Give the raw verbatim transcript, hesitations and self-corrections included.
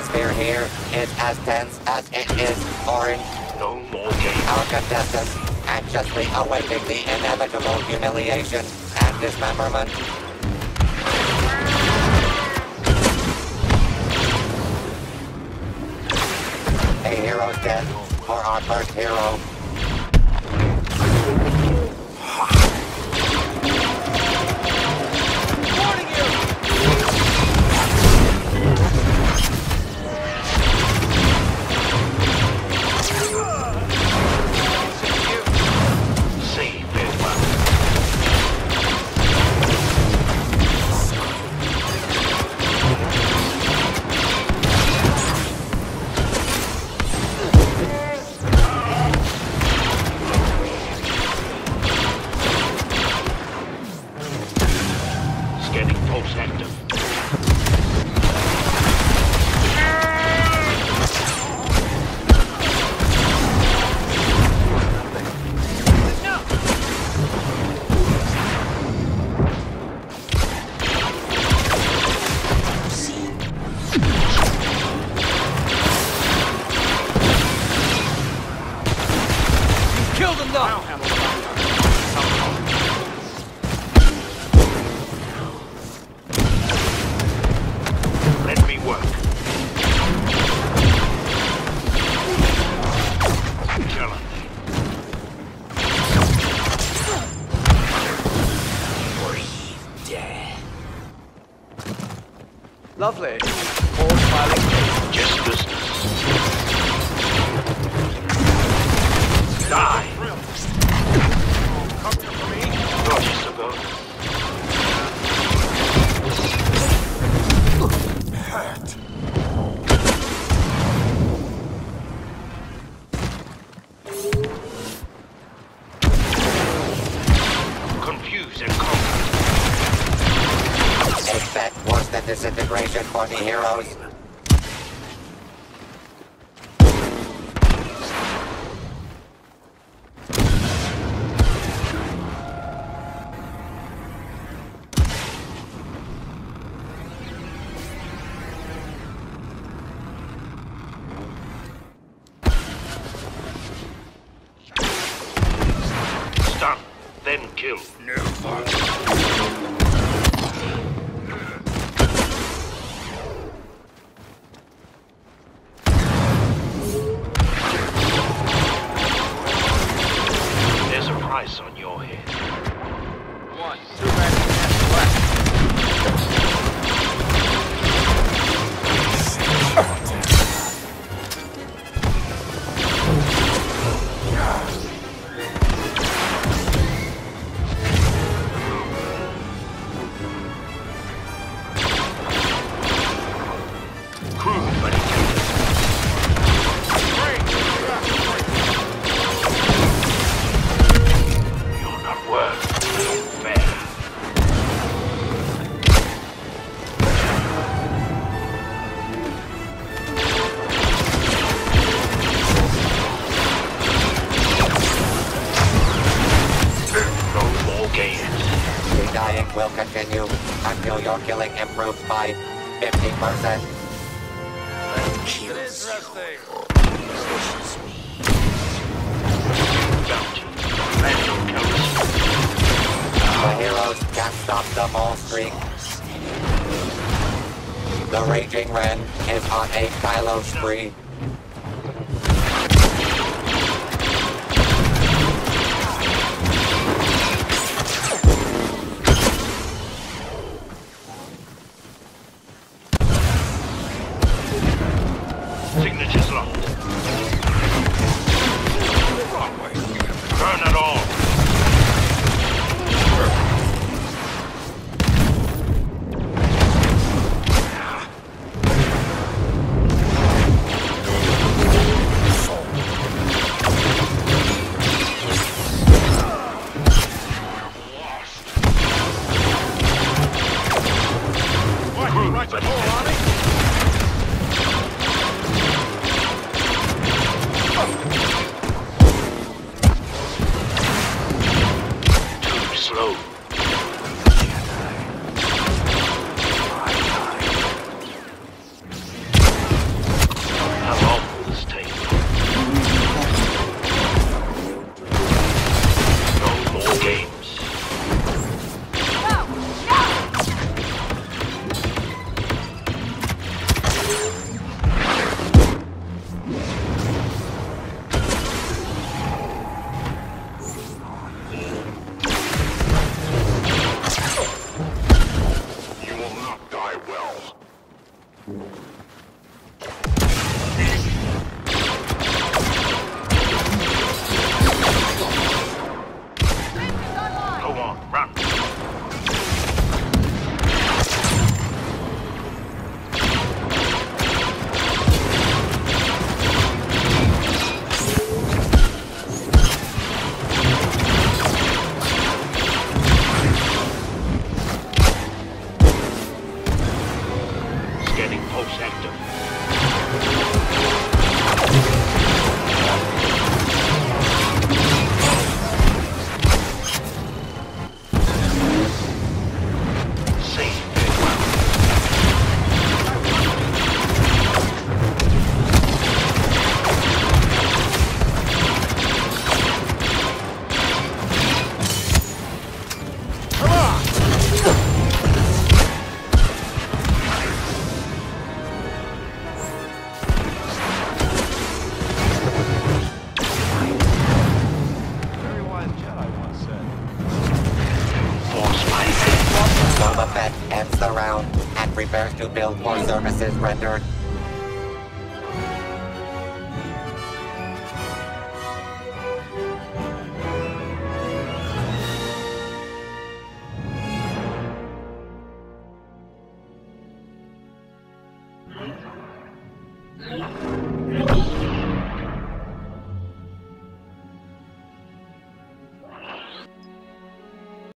atmosphere here is as dense as it is orange. No more games. Our contestants anxiously awaiting the inevitable humiliation and dismemberment. A hero's death for our first hero. Lovely. All smiling. Just business. Die! Come here for me. Not just about. Hurt. Confuse and conquer. Expect worse than disintegration for the heroes. Stun, then kill. No fun. On your head. One, two magazines left. Crude, buddy. The dying will continue until your killing improves by fifty percent. Interesting. The heroes can't stop the mole streak. The Raging Ren is on a Kylo spree. Signature's locked. Burn it all. Go on, run. Scanning pulse active. Safe. Very wise Jedi once said. Force my Boba Fett ends the round and prepares to build more services rendered